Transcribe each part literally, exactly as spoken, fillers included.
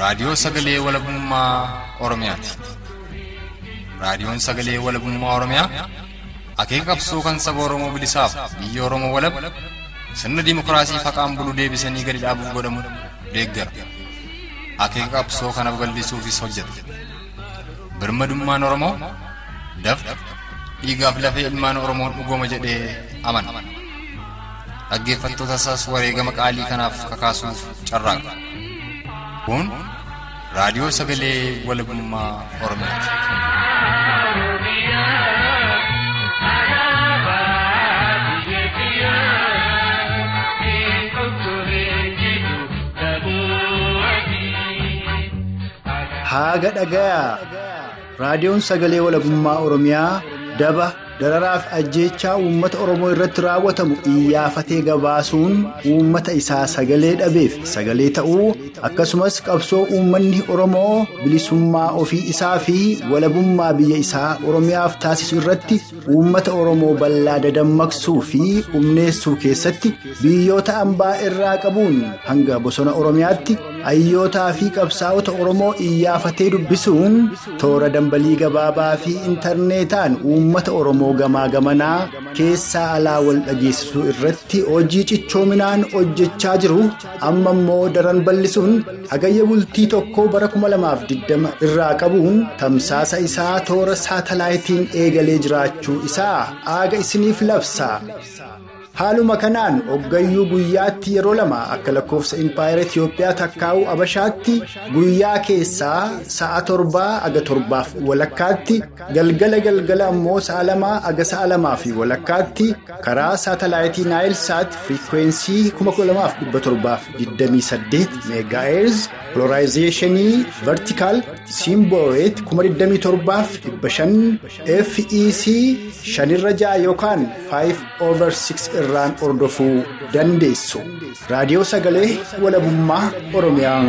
raadiyoo sagalee walabummaa Oromiyaati. Raadiyoon sagalee walabummaa Oromiyaa akeeka qabsoo kan saba Oromoo bilisaaf biyya Oromoo walab sirna dimokiraasii faqaan bulu deebisanii gadi dhaabuuf godhamu deeggara. Akeeka qabsoo kana babal'isuufis hojjeta. Birmadummaan Oromoo dafqa dhiigaaf lafee ilmaan Oromoon dhugooma jedhee amana. Dhaggeeffattoota isaas wareegama qaalii kanaaf kakaasuuf carraaqa. Kun raadiyoo sagalee walabummaa Oromiyaati. Haga dhagayaa raadiyoon sagalee walabummaa Oromiyaa daba dararaaf ajjeechaa uummata Oromoo irratti raawwatamu iyyafatee gabaasuun uummata isaa sagalee dhabeef sagalee ta'uu akkasumas qabsoo uummanni Oromoo bilisummaa ofii isaa fi walabummaa biyya isaa Oromiyaaf taasisu irratti uummata Oromoo bal'aa dadammaqsuu fi humneessuu keessatti biyyoota ambaa irraa qabuun hanga bosona Oromiyaatti ayyootaa fi qabsaa'ota Oromoo iyyafatee dubbisuun toora dambalii gabaabaa fi intarneetaan uummata Oromoo gamaa gamanaa keessaa alaa wal dhageessisuu irratti hojii cichoominaan hojjechaa jiru. Amma immoo daran bal'isuun hagayya bultii tokko bara kuma lamaaf digdama irraa qabuun tamsaasa isaa toora saatalaayitiin eegalee jiraachuu isaa aaga isiniif labsa. Haaluma kanaan hoggayyuu guyyaatti yeroo lama akka lakkoofsa Impaayera Itiyoophiyaa takkaa'uu Abashaatti guyyaa keessaa sa'a torbaa aga torbaaf walakkaatti galgala galgala ammoo sa'a lamaa aga sa'a lamaa fi walakkaatti karaa saatalaayitii Naayilsaat firiikweensii kuma kudha lamaaf dhibba torbaaf digdamii saddeet meegaahertz polarizeeshinii vertikaal simbooreet kuma digdamii torbaaf dhibba shan F E C shanirra ja'a yookaan five over six irraan ordofuu dandeessu. Raadiyoo sagalee walabummaa Oromiyaa.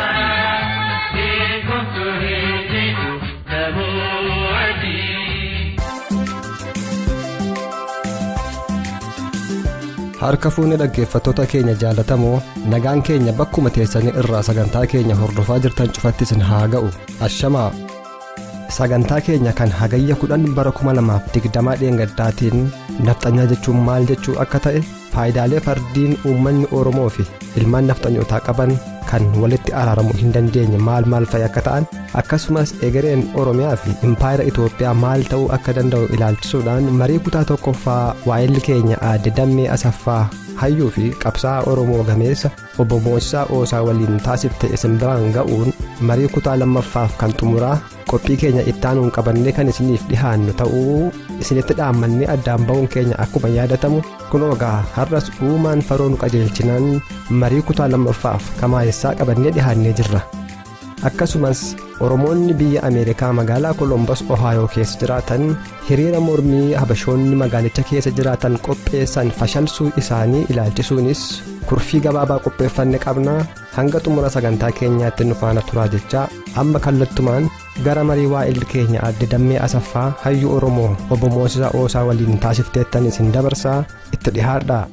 Harka fuunee dhaggeeffattoota keenya jaalatamoo nagaan keenya bakkuma teessanii irraa sagantaa keenya hordofaa jirtan cufattis haa ga'u. Ashamaa sagantaa keenya kan hagayya kudhan bara kuma lamaaf digdamaa dheengaddaatiin nafxanyaa jechuun maal jechuu akka ta'e faayidaalee fardiin uummanni Oromoo fi ilmaan nafxanyootaa qaban kan walitti araaramuu hin dandeenye maal maal fa'i akka ta'an akkasumas egereen Oromiyaa fi Impaayera Itoophiyaa maal ta'uu akka danda'u ilaalchisuudhaan marii kutaa tokkoffaa waa'illi keenya aadde Dammee Asaffaa hayyuu fi qabsaa'aa Oromoo gameessa obbo Moosisaa Oosaa waliin taasifte isin biraan ga'uun marii kutaa lammaffaaf kan xumuraa qophii keenya ittaanuun qabannee kan isiniif dhihaannu ta'uu isinitti dhaammannee addaan ba'uun keenya akkuma yaadatamu kunoo gaa har'as uumaan faroon qajeelchinaan marii kutaa lammaffaaf kamaayessaa qabannee dhihaannee jirra. Akkasumas Oromoonni biyya Ameerikaa magaalaa Kolombos Ohaayoo keessa jiraatan hiriira mormii habashoonni magaalicha keessa jiraatan qopheessan fashalsuu isaanii ilaalchisuunis kurfii gabaabaa qopheeffanne qabnaa hanga xumura sagantaa keenyaatti nu faana turaa jechaa amma kallattumaan gara marii waa'illi keenya aadde Dammee Asaffaa hayyuu Oromoo obbo Moosisaa Oosaa waliin taasifteettan isin dabarsaa itti dhihaadhaa.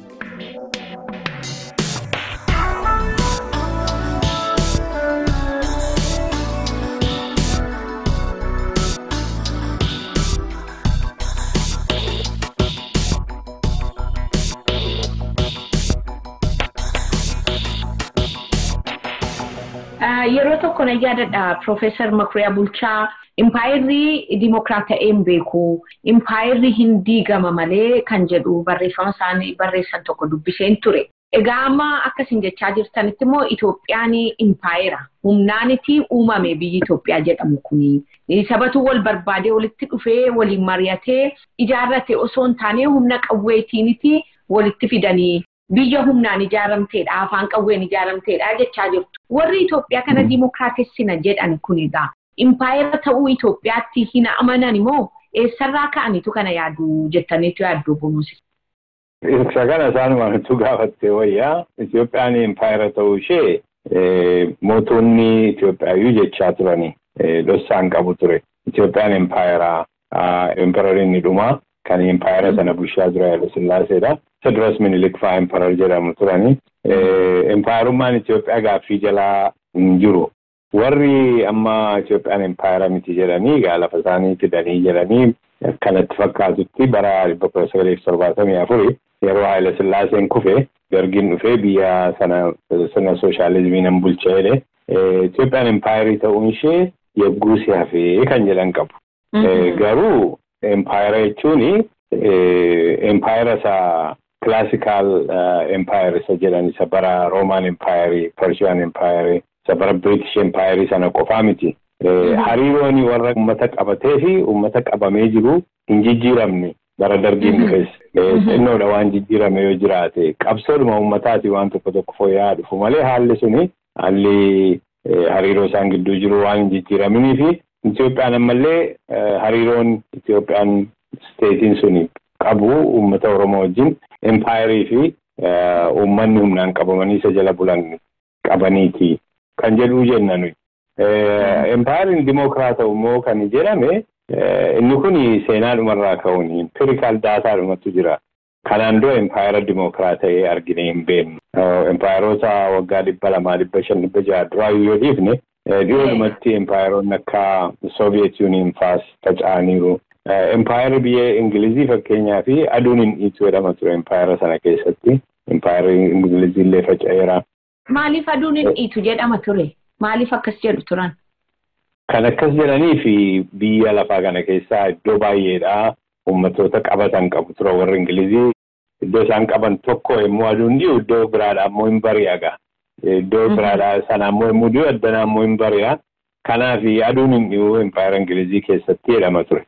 Yeroo tokko na yaadadha Profeesar Makuriyaa Bulchaa Impaayerri Dimokiraata'een beeku Impaayerri hin diigama malee kan jedhu barreeffama isaanii barreessan tokko dubbiseen ture. Egaa amma akkasiin jechaa jirtanitti immoo Itoophiyaan Impaayera humnaanitti uumame biyyi Itoophiyaa jedhamu kuni sabatu wal barbaadee walitti dhufee waliin mari'atee ijaarrate osoo hin taane humna qawweetiiniti walitti fidanii biyya humnaan ijaaramteedha afaan qawween ijaaramteedha jechaa jirtu. Warri Itoophiyaa kana dimokiraatessina jedhan kunigaa Impaayera ta'uu Itoophiyaatti hin amanan immoo eessarraa ka'anitu kana yaadu jettaniitu yaaddu bonuusi. Isa kana isaanumaantu gaafatte wayyaa Itoophiyaan Impaayera ta'uu ishee mootonni Itoophiyaayyuu jechaa turani dhossaan qabu ture. Itoophiyaan Impaayera Imperoriin ni dhumaa kan Impaayera sana bulchaa jira Haile Sillaaseedha. Sadras Minilik fa'aa Imperar jedhamu turani. Impaayerummaan Itoophiyaa gaaffii jalaa hin jiru. warri amma Itoophiyaan empire miti jedhanii gaa lafa isaanii fidanii jedhanii kanatti fakkaatutti bara dhibba kudha sagalii fi torbaatamii afurii yeroo Haayile Sillaaseen kufe Dargiin dhufee biyya sana sana sooshaalizimiin bulchaa jedhe Itoophiyaan empire ta'uun ishee yegguu si hafee kan jedhan qabu. Garuu empire jechuun empire isa classical empire isa jedhan isa bara Roman empire, Persian empire, isa bara British empire sana qofaa miti. Hariiroon warra uummata qabatee fi uummata qabamee jiru hin jijjiiramne bara Dargiin dhufes. Xinnoodha waan jijjiirame yoo jiraate qabsoodhuma uummataati waan tokko tokko fooyya'aa dhufu malee haalli suni haalli hariiroo isaan gidduu jiru waan hin jijjiiramnii fi Itoophiyaan ammallee hariiroon Itoophiyaan steetiin suni qabu uummata Oromoo wajjin empire fi uummanni humnaan qabamanii isa jala bulan qabaniiti kan jedhu jenna nuyi. Empire dimokiraata immoo kan jedhame inni kun seenaadhumarraa ka'uun empirical data dhumatu jira. Kanaan dura empire dimokiraata argine hin beeknu. Empireota waggaa dhibba lamaa dhibba shan dhibba jaha duraa yoo dhiifne dhiyoodhumatti empireonni akka Soviet Union faas faca'aniiru. Empire biyya Ingilizii fakkeenyaa fi aduun hin dhiitu jedhama ture empire sana keessatti. Empire Ingilizii illee faca'eera. Maaliif aduun hin dhiitu jedhama ture? Maaliif akkas jedhu turan? Kan akkas jedhanii fi biyya lafaa kana keessaa iddoo baay'eedhaa uummatoota qabatan qabu ture warri Ingilizii. Iddoo isaan qaban tokko immoo aduun dhiyu iddoo biraadhaa immoo hin bari'aga. Iddoo biraadhaa sana immoo immoo dhiyu addanaa immoo hin bari'a. Kanaaf aduun hin dhiyu empire Ingilizii keessatti jedhama ture.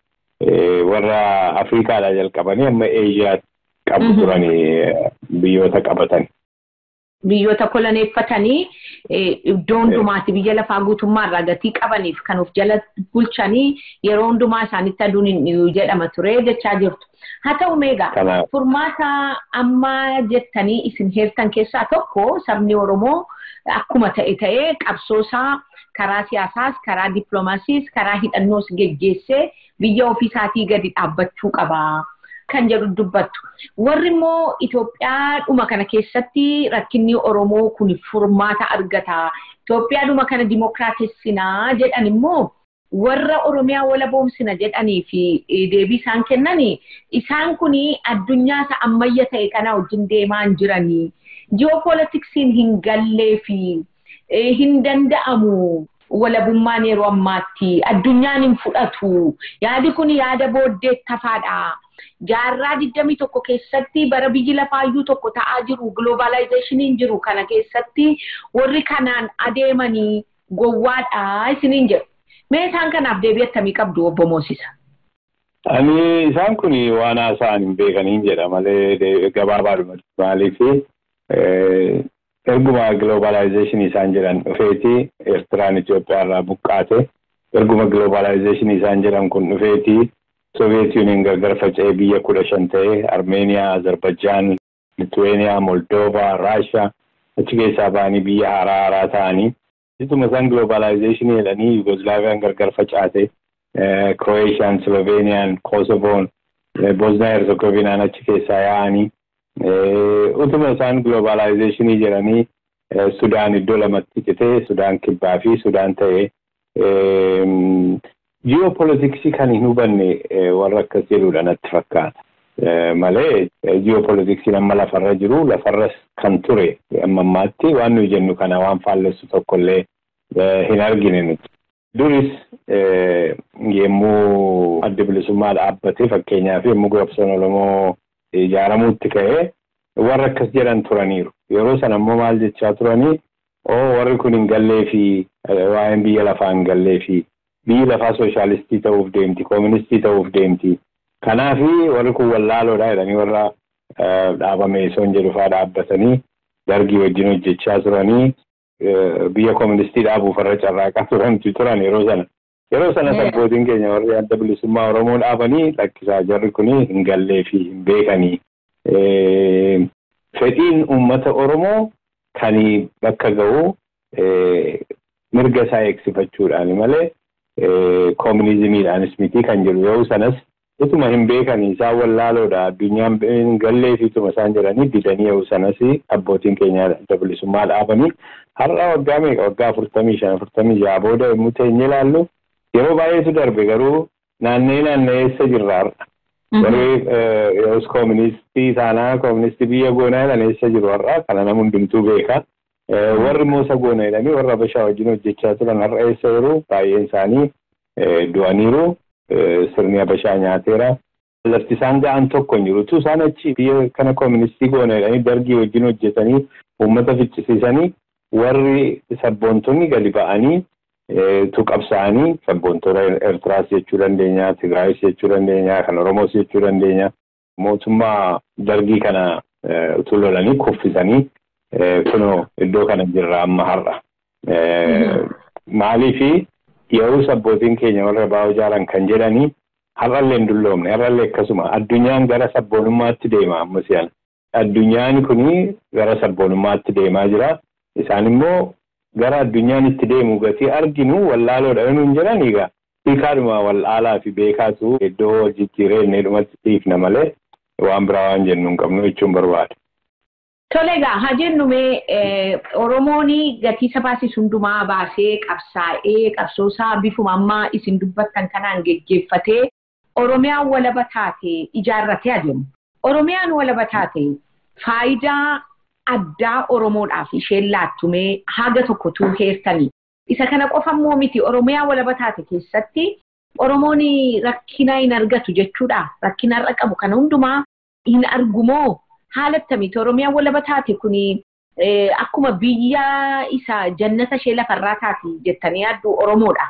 Warra Afriikaadhaa jalqabanii amma Eeshiyaa qabu turanii biyyoota qabatan. Biyyoota koloneeffatanii iddoo hundumaatti biyya lafaa guutummaarraa gatii qabaniif kan of jala bulchanii yeroo hundumaa isaanitti aduun hin dhiyu jedhama ture jechaa jirtu. Haa ta'u meegaa furmaata amma jettanii isin heertan keessaa tokko sabni Oromoo akkuma ta'e ta'ee qabsoosaa karaa siyaasaas karaa dippiloomaasiis karaa hidhannoos geggeessee biyya ofiisaatii gadi dhaabbachuu qaba kan jedhu dubbattu. Warri immoo Itoophiyaa dhuma kana keessatti rakkinni Oromoo kun furmaata argata. Itoophiyaa dhuma kana dimokiraatessinaa jedhan immoo warra Oromiyaa walaboomsina jedhanii fi deebii isaan kennanii isaan kun addunyaa isa ammayya ta'e kana wajjin deemaa jiranii. Ji'opolitiksiin hin gallee fi hin danda'amu. Walabummaan yeroo ammaatti addunyaan hin fudhatu. Yaadi kun yaada booddee tafaadha. Jaarraa digdamii tokko keessatti bara biyyi lafaayyuu tokko ta'aa jiru globalizationin jiru kana keessatti warri kanaan adeemanii gowwaadha isiniin jedhu. Mee isaan kanaaf deebii akkamii qabdu obbo Moosisa? Ani isaan kun waan haasa'an hin beekaniin jedha malee gabaabaadhuma maaliif erguma globalization isaan jedhan dhufeeti Eertiraan Itoophiyaarraa buqqaate erguma globalization isaan jedhan kun dhufeeti Soviet Union gargar faca'ee biyya kudha shan ta'e Armeeniyaa, Azerbaijan, Lithuania, Moldova, Russia achi keessaa ba'anii biyya haaraa haaraa ta'anii ituma isaan globalization jedhanii Yugoslaaviyaan gargar facaate Croatian, Slovenian, Kosovoon, Bosnia Herzegovinaan achi keessaa yaa'anii utuma isaan globalization jedhanii Sudaan iddoo lamatti citee Sudaan kibbaa fi Sudaan ta'e geopolitiksii kan hin hubanne warra akkas jedhudha natti fakkaata. Malee geopolitiksiin amma lafarra jiru lafarras kan ture amma ammaatti waan nuyi jennu kana waan faallessu tokkollee hin argine nuti. Duris yemmuu adda bilisummaa dhaabbate fakkeenyaaf yemmuu Gabsoon Oromoo ijaaramuutti ka'ee warra akkas jedhan turaniiru. Yeroo sana immoo maal jechaa turanii oo warri kun hin gallee fi waa'een biyya lafaa hin gallee fi biyyi lafaa sooshaalistii ta'uuf deemti, kooministii ta'uuf deemti. Kanaaf warri kun wallaaloodha jedhanii warra dhaabame soon jedhu fa'aa dhaabbatanii Dargii wajjin hojjechaa turanii biyya kooministii dhaabuuf irra carraaqaa turantu turan yeroo sana. Yeroo sana sabbootiin keenya warri adda bilisummaa Oromoo dhaabanii lakkisaa jarri kun hin gallee fi hin beekanii. Fedhiin uummata Oromoo kan bakka ga'u mirga isaa eegsifachuudhaan malee koominizimiidhaanis miti kan jiru yoo sanas Ituma hin beekanii isaan wallaaloodha addunyaan gallee fi ituma isaan jedhanii didanii yoo sanas abbootiin keenya bilisummaa dhaabanii har'a waggaa meeqa waggaa afurtamii shan afurtamii jaha booda yommuu teenye ilaallu yeroo baay'eetu darbe garuu naannee naanneessa jirra har'a. Warri yoos kooministii taanaa kooministii biyya goonaa jedhaneessa jiru har'a kana nama hundumtuu beeka. Warri moosa goona jedhanii warra Habashaa wajjin hojjechaa turan har'a eessa jiru baay'een isaanii du'aniiru. Sirni Habashaa nyaateera. Lafti isaan ga'an tokko hin jiru. Utuu isaan achi biyya kana kooministii goona jedhanii dargii wajjin hojjetanii uummata ficcisiisanii warri sabboontonni gadi ba'anii tu qabsaa'anii sabboontoota Eertiraas jechuu dandeenya, Tigraayis jechuu dandeenya, kan Oromoos jechuu dandeenya. Mootummaa dargii kana utuu lolanii kuffisanii kunoo iddoo kana jirra amma har'a. Maaliifi yeroo sabbootiin keenya warra baa'oo jaaran kan jedhanii har'allee hin dulloomne har'allee akkasuma addunyaan gara sabboonummaatti deema amma si'an. Addunyaan kuni gara sabboonummaatti deemaa jira. Isaan immoo gara addunyaan itti deemu gatii arginu wallaaloodha yoo hin jedhan egaa hiikaadhuma wallaalaa fi beekaatu iddoo jijjiiree inni dhumatti dhiifna malee waan biraa waan jennu hin qabnu jechuun barbaada. Tole egaa haa jennu mee Oromoon gatii sabaasiis hundumaa baasee qabsaa'ee qabsoosaa bifuma ammaa isin dubbattan kanaan geggeeffatee Oromiyaan walaba taate ijaarratee adeemu. Oromiyaan walaba taate faayidaa addaa Oromoodhaaf isheen laattumee haga tokkotu heertanii. Isa kana qofa immoo miti Oromiyaa walaba taate keessatti Oromoon rakkina hin argatu jechuudha. Rakkina irra qabu kana hundumaa hin argumoo haala akkamitti Oromiyaan walaba taate kuni akkuma biyya isa jannata ishee lafarraa taate jettanii yaaddu Oromoodha.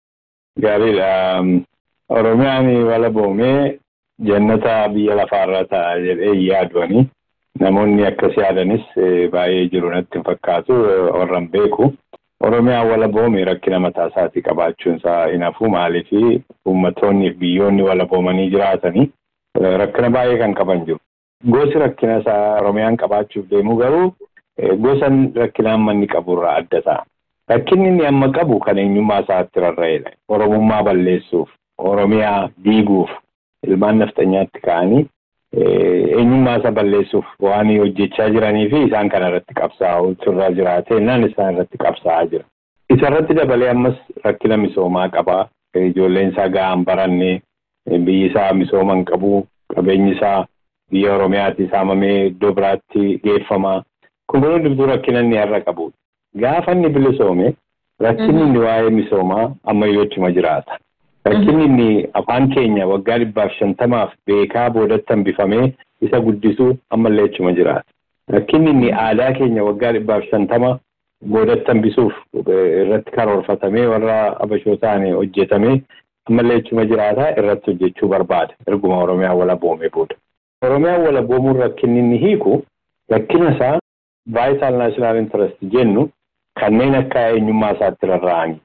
Gaariidha. Oromiyaan walaboomee jannata biyya lafarraa ta'a jedhee yaaduani. Namoonni akkas yaadanis baay'ee jiru natti fakkaatu warran beeku. Oromiyaan walaboomee rakkina mataa isaatii qabaachuun isaa hin hafu maaliifi uummattoonni biyyoonni walaboomanii jiraatanii rakkina baay'ee kan qaban jiru. Gosi rakkina isaa Oromiyaan qabaachuuf deemu garuu gosa rakkina amma inni qaburraa adda ta'a. Rakkinni inni amma qabu kan eenyummaa isaatti rarra'edha. Oromummaa balleessuuf, Oromiyaa diiguuf ilmaan nafxanyaatti ka'anii eenyummaa isa balleessuuf waan hojjechaa jiranii fi isaan kana irratti qabsaa'u turraa jiraate naan isaan irratti qabsaa'aa jira. Isa irratti dabalee ammas rakkina misoomaa qaba. Ijoolleen isaa ga'aan barannee biyyi isaa misooma hin qabu qabeenyi isaa biyya Oromiyaatti saamamee iddoo biraatti geeffama. Kun kun hundumtuu rakkina inni har'a qabu. Gaafa inni bilisoome rakkinni inni waa'ee misoomaa ammayyootuma jiraata. Rakkinni inni afaan keenya waggaa dhibbaaf shantamaaf beekaa boodatti hambifamee isa guddisuu ammallee achuma jiraata. Rakkinni inni aadaa keenya waggaa dhibbaaf shantama boodatti hambisuuf irratti karoorfatamee warra Habashootaan hojjetamee ammallee achuma jiraata irratti hojjechuu barbaada. Erguma Oromiyaa walaboomee booda. Oromiyaa walaboomuun rakkinni inni hiiku rakkina isaa vital national interest jennu kanneen akka eenyummaa isaatti rarra'anii.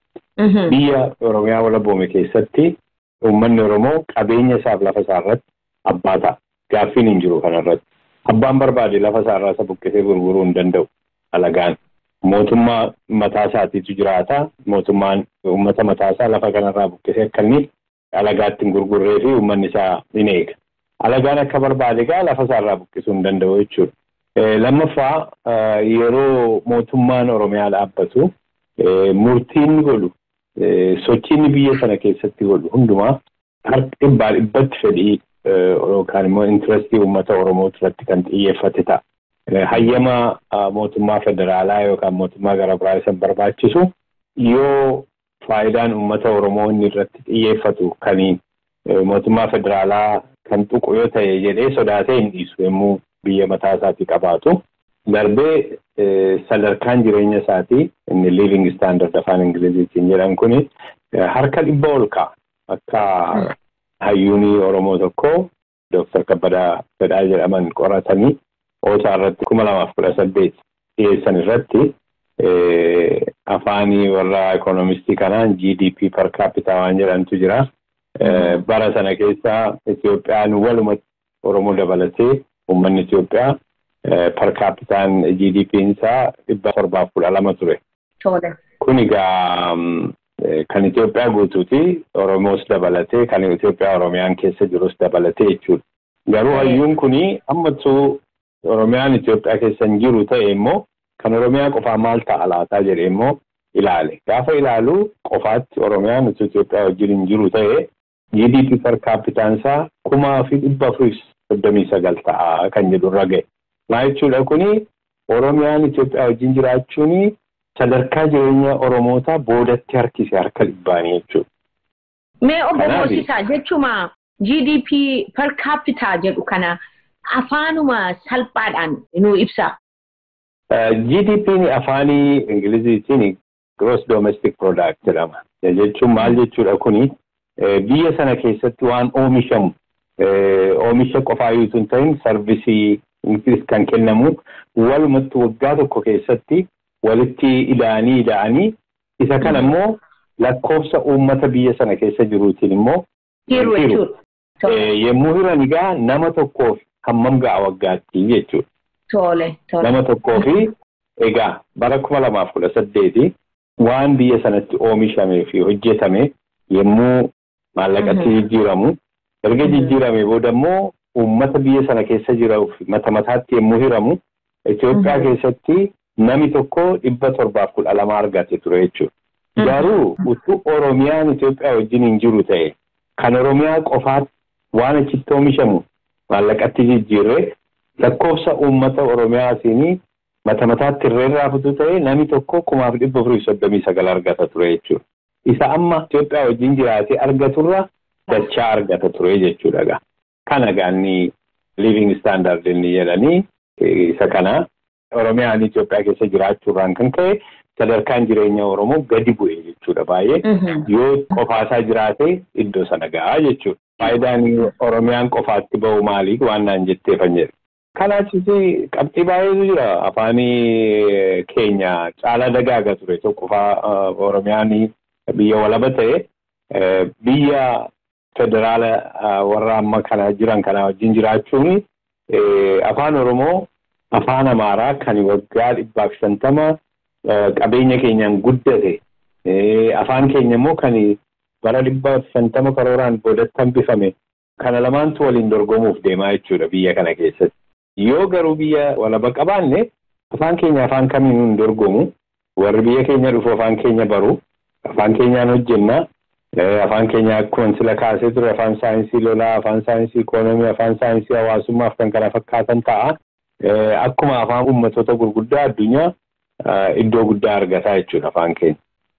Biyya Oromiyaa walaboome keessatti uummanni Oromoo qabeenya isaaf lafa isaarratti abbaa ta'a. Gaaffiin hin jiru kanarratti. Abbaan barbaade lafa isaarraa isa buqqisee gurguruu hin danda'u. Alagaan mootummaa mataa isaatiitu jiraata. Mootummaan uummata mataa isaa lafa kanarraa buqqisee akka inni alagaatti hin gurgurree fi uummanni isaa hin eega. Alagaan akka barbaade gaa lafa isaarraa buqqisuu hin danda'u jechuudha. Lammaffaa yeroo mootummaan Oromiyaa dhaabbatu murtiin godhu sochiin biyya sana keessatti godhu hundumaa harka dhibbaa dhibbatti fedhii yookaan immoo intirestii uummata Oromoo irratti kan xiyyeeffate ta'a. Hayyama mootummaa federaalaa yookaan mootummaa gara biraa isa barbaachisu yoo faayidaan uummata Oromoo inni irratti xiyyeeffatu kan mootummaa federaalaa kan tuqu yoo ta'e jedhee sodaatee hin dhiisu yommuu biyya mataa isaatii qabaatu. Darbee sadarkaan jireenya isaatii inni living standard afaan Ingiliziitiin jedhan kuni harka dhibba ol ka'a. Akka hayyuunii Oromoo tokko Dooktar Kabbadaa Fedhaa jedhaman qoratanii oosaa irratti kuma lamaaf kudha saddeet dhiyeessan irratti afaanii warra ikoonomistii kanaan G D P per capita waan jedhantu jira. Bara sana keessa Itoophiyaan walumatti Oromoo dabalatee uummanni Itoophiyaa per capitaan G D P isaa dhibba torbaaf kudha lama ture. Kun egaa kan Itoophiyaa guutuuti Oromoos dabalatee kan Itoophiyaa Oromiyaan keessa jirus dabalatee jechuudha. Garuu hayyuun kuni ammattuu Oromiyaan Itoophiyaa keessa hin jiru ta'e immoo kan Oromiyaa qofaa maal ta'a laataa jedhee immoo ilaale. Gaafa ilaalu qofaatti Oromiyaan Itoophiyaa wajjin hin jiru ta'e G D P per capita isaa kuma fi dhibba afurii soddomii sagal ta'a kan jedhu irra ga'e. Maal jechuudha kuni Oromiyaan Itoophiyaa wajjin jiraachuun sadarkaa jireenya Oromootaa boodatti harkise harka dhibbaanii jechuudha. Mee obbo Moosisaa jechuma G D P per capita jedhu kana afaanuma salphaadhaan nu ibsa. G D P ni afaanii Ingiliziitiin gross domestic product jedhama. Jechuun maal jechuudha kuni biyya sana keessatti waan oomishamu oomisha qofaa yoo ta'in sarvisii kan kennamu walumatti waggaa tokko keessatti walitti ilaanii ilaanii isa kana immoo lakkoofsa uummata biyya sana keessa jiruutiin immoo hiru jechuudha. Yemmuu hiran egaa nama tokkoof hammam ga'a waggaatti jechuudha. Tole tole. Nama tokkoofi egaa bara kuma lamaaf kudha saddeeti waan biyya sanatti oomishamee fi hojjetame yemmuu maallaqatti jijjiiramu erga jijjiirame booda immoo uummata biyya sana keessa jiruuf mata mataatti yemmuu hiramu Itoophiyaa keessatti nami tokko dhibba torbaaf kudha lama argate ture jechuudha. Garuu utuu Oromiyaan Itoophiyaa wajjin hin jiru ta'e kan Oromiyaa qofaatti waan achitti oomishamu maallaqatti jijjiirre lakkoofsa uummata Oromiyaatiin mata mataatti irraa futu ta'e nami tokko kumaaf dhibba afurii soddomii sagal argata ture jechuudha. Isa amma Itoophiyaa wajjin jiraatee argaturra dachaa argata ture jechuudha. Kana gaanni living standard inni jedhanii isa kana Oromiyaan Itoophiyaa keessa jiraachuurraan kan ka'e sadarkaan jireenya Oromoo gadi bu'e jechuudha baay'ee. Yoo qofaasaa jiraate iddoo sana gahaa jechuudha. Faayidaan Oromiyaan qofaatti ba'u maali waan naan jettee fayyada. Kanaafis qabxii baay'eetu jira afaanii keenya caalaa dagaaga ture tokko qofaa Oromiyaan biyya walaba ta'e biyya federaala warra amma kana jiran kana wajjin jiraachuun afaan Oromoo afaan Amaaraa kan waggaa dhibbaaf shantama qabeenya keenyaan guddate afaan keenya immoo kan bara dhibbaaf shantama karooraan boodatti hambifame kana lamaantu waliin dorgomuuf deemaa jechuudha biyya kana keessatti. Yoo garuu biyya walaba qabaanne afaan keenya afaan kamiin hin dorgomu warri biyya keenya dhufu afaan keenya baru afaan keenyaan hojjenna afaan keenya akkuma sila kaasee ture afaan saayinsii lolaa afaan saayinsii ikoonoomii afaan saayinsii hawaasummaaf kan kana fakkaatan ta'a. Akkuma afaan uummattoota gurguddaa addunyaa iddoo guddaa argataa jechuudha afaan keenya.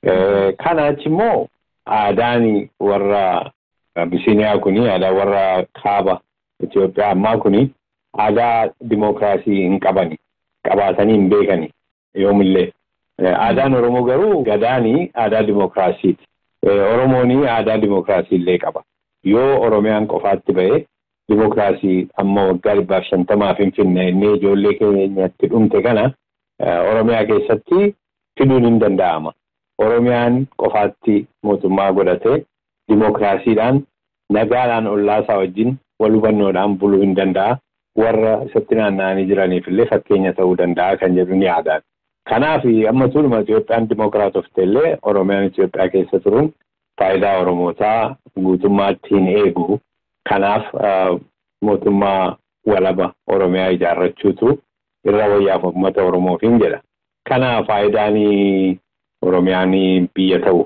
Kana achi immoo aadaan warra Abisiiniyaa kuni aadaa warra kaaba Itoophiyaa ammaa kuni aadaa dimookiraasii hin qabani qabaatanii hin beekani yoomillee. Aadaan Oromoo garuu gadaanii aadaa dimookiraasiiti. Oromoon aadaa dimookiraasii illee qaba. Yoo Oromiyaan qofaatti ba'e dimookiraasii amma waggaa dhibbaaf shantamaa Finfinnee inni ijoollee keenyatti dhumte kana Oromiyaa keessatti fiduun hin danda'ama. Oromiyaan qofaatti mootummaa godhatee dimookiraasiidhaan nagaadhaan ollaasaa wajjin wal hubannoodhaan buluu hin danda'a. Warra isatti naanna'anii jiraniif illee fakkeenya ta'uu danda'a kan jedhu ni yaadaan. Kanaaf amma tuuluma Itoophiyaan dimookiraatofte illee Oromiyaan Itoophiyaa keessa turuun faayidaa Oromootaa guutummaatti hin eegu. Kanaaf mootummaa walaba Oromiyaa ijaarrachuutu irra wayyaaf uummata Oromoofiin jedha. Kana faayidaan Oromiyaan biyya ta'u.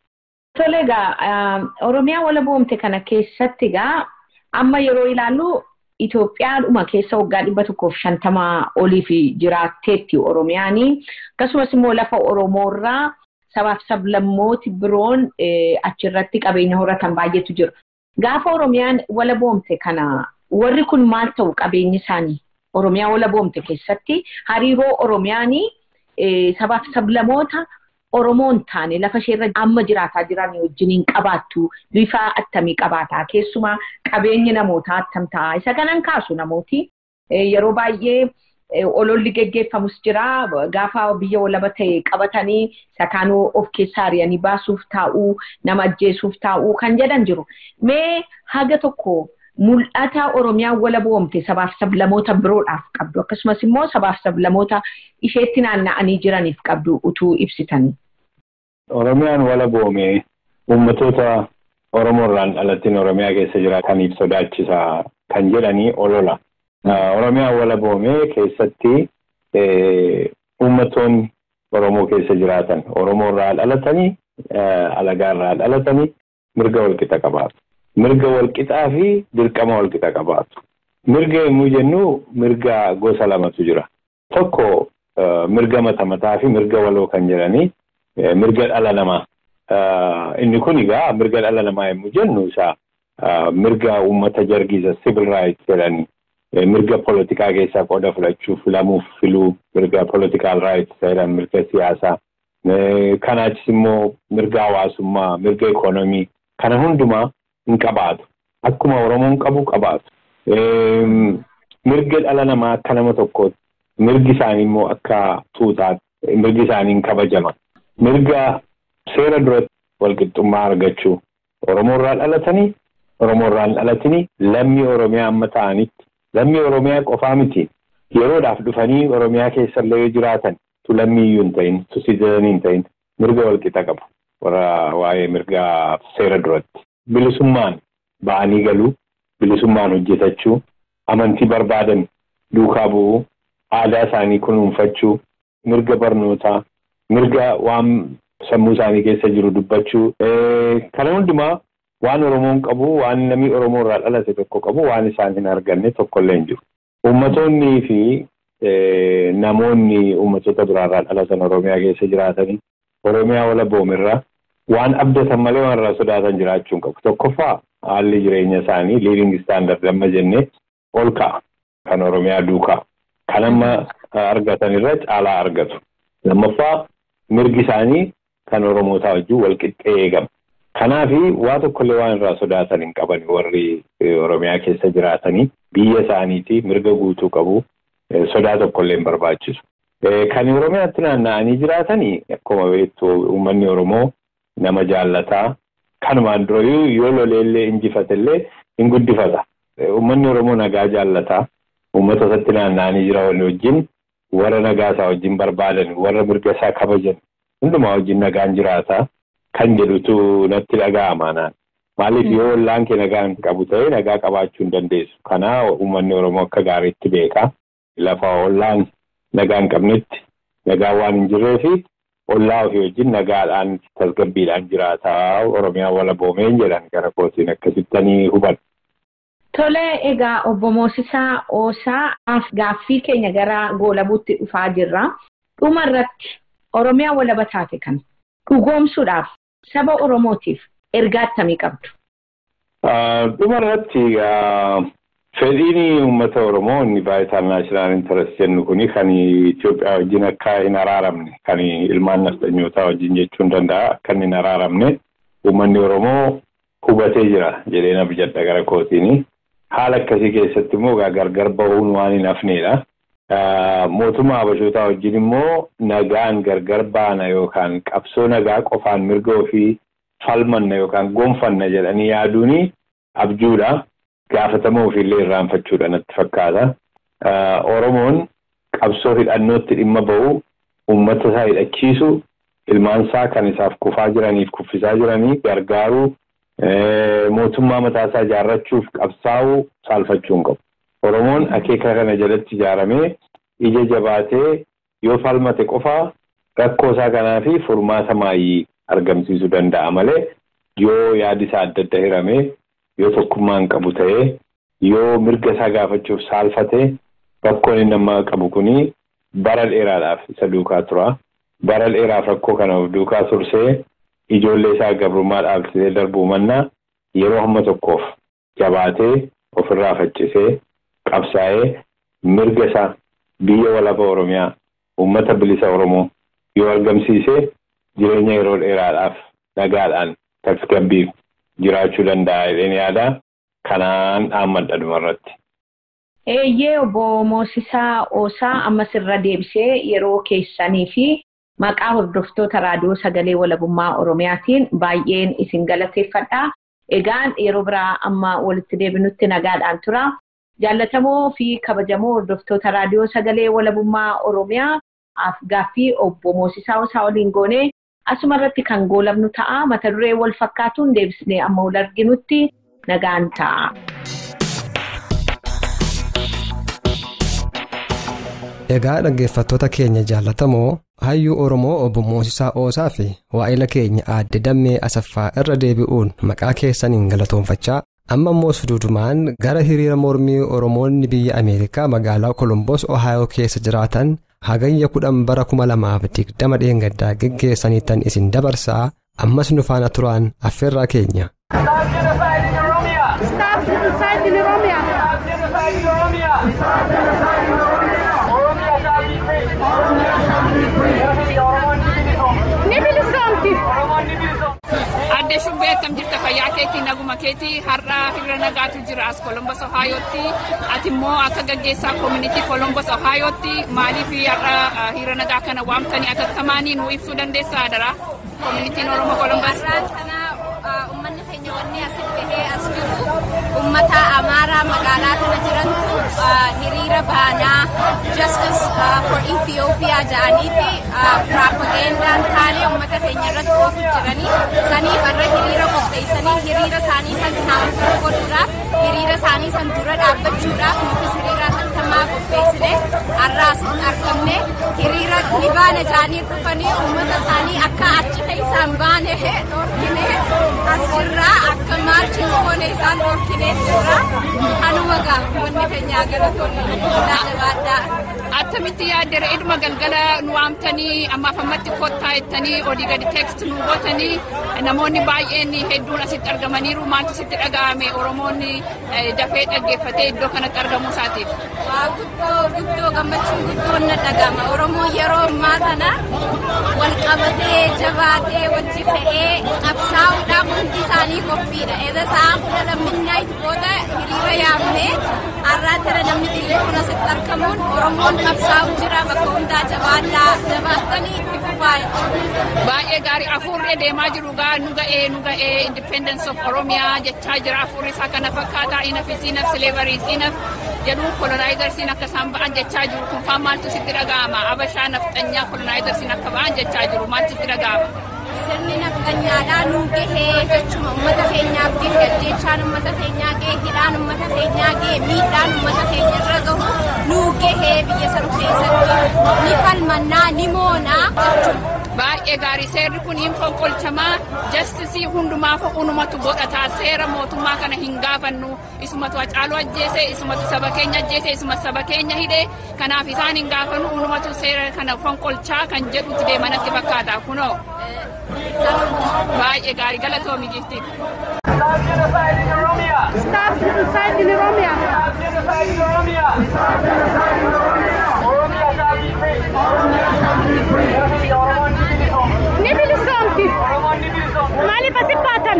Tole egaa Oromiyaa walaboomte kana keessatti egaa amma yeroo ilaallu Itoophiyaadhuma keessa waggaa dhibba tokkoof shantamaa oliif jiraatteetti Oromiyaanii akkasumas immoo lafa Oromoorraa sabaaf sablammooti biroon achirratti qabeenya horatan baay'eetu jira. Gaafa Oromiyaan walaboomte kana warri kun maal ta'u qabeenyi isaanii Oromiyaa walaboomte keessatti hariiroo Oromiyaanii sabaaf sablamoota Oromoon taane lafa isheerra amma jiraataa jiran wajjiniin qabaattu bifa attamii qabaataa keessumaa qabeenyi namootaa attam ta'a isa kanan kaasu namooti yeroo baay'ee ololli geggeeffamus jira gaafa biyya walaba ta'e qabatanii sakaanuu of keessaa ari'anii baasuuf taa'uu nama ajjeesuuf taa'uu kan jedhan jiru mee haga tokko mul'ata Oromiyaan walaboomte sabaaf sablamoota biroodhaaf qabdu akkasumas immoo sabaaf sablamoota isheetti naanna'anii jiraniif qabdu utuu ibsitanii. Oromiyaan wala boomee uummatoota Oromoorraan alattiin Oromiyaa keessa jiraataniif sodaachisaa kan jedhanii olola. Oromiyaan wala boomee keessatti uummatoonni Oromoo keessa jiraatan Oromoorraan alatanii alagaarraan alatanii mirga walqixa qabaatu. Mirga walqixaa fi dirqama walqixa qabaatu. Mirga yommuu jennu mirga gosa lamatu jira. Tokko mirga mata mataa fi mirga waloo kan jedhanii mirga dhala namaa. Inni kun egaa mirga dhala namaa yommuu jennu isaa mirga uummata jargiisa civil rights jedhanii mirga politikaa keessaa qooda fudhachuu filamuuf filuu mirga political rights jedhan mirga siyaasaa. Kanaachis immoo mirga hawaasummaa mirga ikoonomii kana hundumaa hin qabaatu. Akkuma Oromoon qabu qabaatu. Mirga dhala namaa akka nama tokkootti mirgi isaanii immoo akka tuutaatti mirgi isaanii kabajama. Mirga seera duratti walqixxummaa argachuu Oromoorraan dhalatanii Oromoorraan dhalatanii lammii Oromiyaa amma ta'anitti lammii Oromiyaa qofaa miti yeroodhaaf dhufanii Oromiyaa keessa illee jiraatan tu lammii iyyuu hin ta'in tu siidanii hin ta'in mirga walqixa qabu. Warra waa'ee mirga seera duratti bilisummaan ba'anii galuu bilisummaan hojjetachuu amantii barbaadan duukaa bu'uu aadaa isaanii kunuunfachuu mirga barnootaa mirga waan sammuu isaanii keessa jiru dubbachuu kana hundumaa waan Oromoon qabu waan namni Oromoorraa dhalate tokko qabu waan isaan hin arganne tokkollee hin jiru. Uummattoonnii fi namoonni uummattoota biraarraa dhalatan Oromiyaa keessa jiraatanii Oromiyaa wala boomirraa waan abdatan malee waan irraa sodaatan jiraachuu hin qabu. Tokkoffaa haalli jireenya isaanii living standard amma jennee ol ka'a kan Oromiyaa duukaa kan amma argatan irra caalaa argatu. Lammaffaa mirgi isaanii kan Oromootaa wajjin walqixxee eegama. Kanaafi waa tokkollee waan irraa sodaatan hin qaban warri Oromiyaa keessa jiraatanii biyya isaaniitii mirga guutuu qabu sodaa tokkollee hin barbaachisu. Kan Oromiyaatti naanna'anii jiraatanii akkuma beektu uummanni Oromoo nama jaallataa kanumaan duraayyuu yoo loleellee injifatellee hin guddifata. Uummanni Oromoo nagaa jaallataa uummata isaatti naanna'anii jiran wajjin warra nagaa isaa wajjin barbaadan warra mirga isaa kabajan hundumaa wajjin nagaan jiraataa kan jedhutu natti dhaga'ama naan. Maaliif yoo ollaan kee nagaa hin qabu ta'e nagaa qabaachuu hin dandeessu. Kanaa uummanni Oromoo akka gaariitti beeka. Lafa ollaan nagaa hin qabnetti nagaa waan hin jirreefi ollaa ofii wajjin nagaadhaan tasgabbiidhaan jiraataa Oromiyaa wala boomeen jedhan gara kootiin akkasittanii hubadhu. Tole egaa obbo Moosisaa Oosaa gaaffii keenya gara goolabuutti dhufaa jirra. Dhuma irratti Oromiyaa walaba taate kan dhugoomsuudhaaf saba Oromootiif ergaa akkamii qabdu? Dhuma irratti fedhiin uummata Oromoo inni baay'ataan naashinaal intarest jennu kuni kan Itoophiyaa wajjin akka hin araaramne kan ilmaan nafxanyootaa wajjin jechuun danda'a akka hin araaramne uummanni Oromoo hubatee jira jedhee na bijadha gara kootiini. Haala akkasii keessatti immoo gargar bahuun waan hin hafneedha. Mootummaa Habashootaa wajjin immoo nagaan gargar baana yookaan qabsoo nagaa qofaan mirga ofii falmanna yookaan gonfanna jedhanii yaaduuni abjuudha. Gaafatama ofiillee irraanfachuudha natti fakkaata. Oromoon qabsoo hidhannootti dhimma bahu uummata isaa hidhachiisu ilmaan isaa kan isaaf kufaa jiraniif kuffisaa jiranii gargaaruu mootummaa mataa isaa ijaarrachuuf qabsaa'uu saalfachuu hin qabu. Oromoon akeeka kana jalatti ijaaramee ija jabaatee yoo falmate qofaa rakkoo isaa kanaa fi furmaata maayii argamsiisuu danda'a malee yoo yaadi isaa adda adda hiramee yoo tokkummaan qabu ta'ee yoo mirga isaa gaafachuuf saalfatee rakkoon inni nama qabu kuni bara dheeraadhaaf isa duukaa tura. Bara dheeraaf rakkoo kana of duukaa tursee ijoollee isaa gabrummaa dhaabsisee darbuu mannaa yeroo hamma tokkoof jabaatee ofirraa faccisee qabsaa'ee mirga isaa biyya walaba Oromiyaa uummata bilisa Oromoo yoo argamsiisee jireenya yeroo dheeraadhaaf nagaadhaan tasgabbiif jiraachuu danda'a jedheen yaada. Kanaan dhaammadha dhumarratti. Eeyyee obbo Moosisaa Oosaa ammas irra deebisee yeroo keessanii fi maqaa hordoftoota raadiyoo sagalee walabummaa Oromiyaatiin baay'een isin galateeffadha. Egaan yeroo biraa amma walitti deebinutti nagaadhaan tura. Jaallatamoo fi kabajamoo hordoftoota raadiyoo sagalee walabummaa Oromiyaa gaaffii obbo Moosisaa Oosaa waliin goone asuma irratti kan goolabnu ta'a mata duree wal fakkaatuun deebisnee amma wal arginutti nagaan ta'a. Egaa dhaggeeffattoota keenya jaallatamoo hayyuu Oromoo obbo Moosisaa Oosaa fi waa'ila keenya aadde Dammee Asaffaa irra deebi'uun maqaa keessaniin galatoonfachaa amma immoo suduudumaan gara hiriira mormii Oromoonni biyya Ameerikaa magaalaa Kolombos Ohaayoo keessa jiraatan hagayya kudhan bara kuma lamaaf digdama dheengaddaa geggeessaniitan isin dabarsaa ammas nu faana turaan affeerraa keenya. Adde Shumbee akkam jirta fayyaa keetii naguma keetii har'a hiriira nagaatu jira as Kolombos Ohaayootti ati immoo akka gaggeessaa community Kolombos Ohaayootti maaliif har'a hiriira nagaa kana waamtanii atattamaanii nu ibsuu dandeessaa dara community Oromoo Kolombos kana ummanni keenya wanni asitti bahee as jiru ummata Amaaraa magaalaa kana jirantu hiriira baanaa justice for Ethiopia jedhaniiti propagandaan taalee ummata keenya irratti oofu jiranii saniif har'a hiriira qopheessanii hiriira isaanii san naamuu godhuudhaaf hiriira isaanii san dura dhaabbachuudhaaf nuti hiriira tattamaa qopheessine har'a asitti argamne hiriira ni baana jedhanii dhufanii ummata isaanii akka achi keessaan baane dhorkine asirraa akka maalchi goone isaan dhorkine jirra kanuma wanni keenya galatoonni dhaabbaadhaa. Attamitti yaaddere iduma galgala nu waamtanii ammaaf ammatti kottaa jettanii olii gadi teekst nu gootanii namoonni baay'een hedduun asitti argamaniiru maaltu sitti dhaga'ame Oromoonni dafee dhaggeeffatee iddoo kanatti argamuu isaatiif. Waa guddoo guddoo gammachuun guddoon na dhaga'ama Oromoo yeroo ammaa kana wal qabatee jabaatee wajji fe'ee qabsaa'uudhaaf hundi isaanii qophiidha. Eeda sa'aa kudha lamminnaa itti booda hiriira yaamnee har'aa tara namni illee kun asitti argamuun Oromoon qabsaa'u jira bakka hundaa jabaadhaa jabaattanii itti fufaa. Baay'ee gaarii afuurree deemaa jiru gaa nu ga'ee nu ga'ee independence of Oromiyaa jechaa jira afuurri isaa kana fakkaataa inaf isiinaf slavery isiinaf jedhu colonizersiin akka isaan ba'an jechaa jiru kun faan maaltu sitti dhaga'ama Abashaa nafxanyaa colonizersiin akka ba'an jechaa jiru maaltu sitti dhaga'ama. Sirni nafxanyaadhaa nu gahee jechuma uummata keenyaaf gahe ajjeechaan uummata keenyaa gahe hidhaan uummata keenyaa gahe miidhaan uummata keenya irra gahu nu gahee biyya sana keessatti ni falmannaa ni moonaa jechuma. Baay'ee gaarii seerri kun hin fonqolchamaa jastisii hundumaaf unumatu godhataa seera mootummaa kana hin gaafannu isumatu Hacaaluu ajjeese isumatu saba keenya ajjeese isuma saba keenya hidhe kanaaf isaan hin gaafannu unumatu seera kana fonqolchaa kan jedhutti deemanatti fakkaata kunoo. Baay'ee gaarii galatoomi jirti. Stop genocide in Oromia! Stop genocide in Oromia! Stop genocide in Oromia! Stop genocide in Oromia! Oromia shall be free! Oromia shall be free! Oromoon ni bilisomti! Ni bilisomti! Oromoon ni bilisomti! Maaliif asi baatan?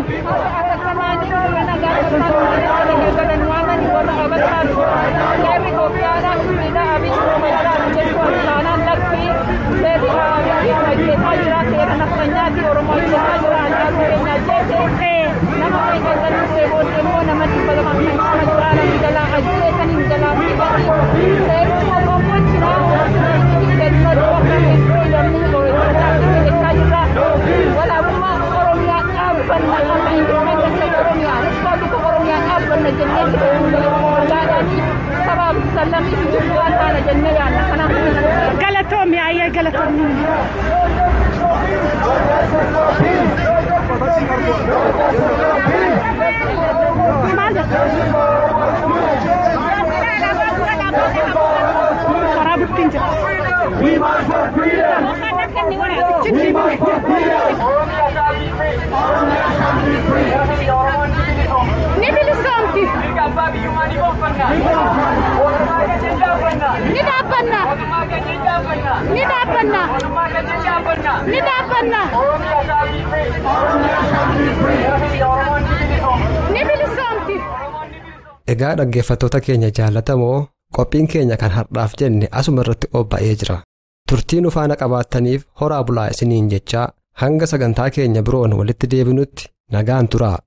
Galatomi ayya galatomi. We march for freedom. We march for freedom. Oromia shall be free. Oromia shall be free. Ni bilisomti. Ni gababi yumani bofanna. Otumaga jenjabanna. Ni dabanna. Otumaga jenjabanna. Ni dabanna. Otumaga jenjabanna. Ni dabanna. Oromia shall be free. Oromia shall be free. Ni bilisomti. Egaa dhaggeeffattoota keenya jaallatamoo qophiin keenya kan har'aaf jenne asuma irratti obba'ee jira. Turtii nu faana qabaattaniif horaa bulaa isiniin jechaa hanga sagantaa keenya biroon walitti deebinutti nagaan turaa.